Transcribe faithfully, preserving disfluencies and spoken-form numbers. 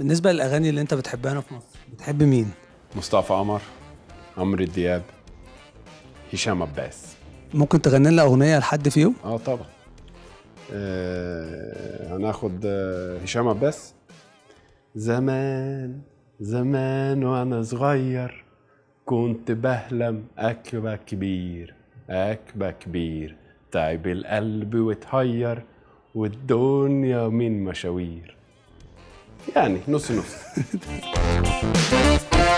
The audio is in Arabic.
بالنسبه للاغاني اللي انت بتحبها هنا في مصر بتحب مين؟ مصطفى قمر، عمرو دياب، هشام عباس. ممكن تغني لنا اغنيه لحد فيهم؟ اه طبعا. آه هناخد آه هشام عباس. زمان زمان وانا صغير كنت بحلم اكبر كبير، اكبر كبير، تعب القلب وتهير والدنيا من مشاوير. يعني نص نص.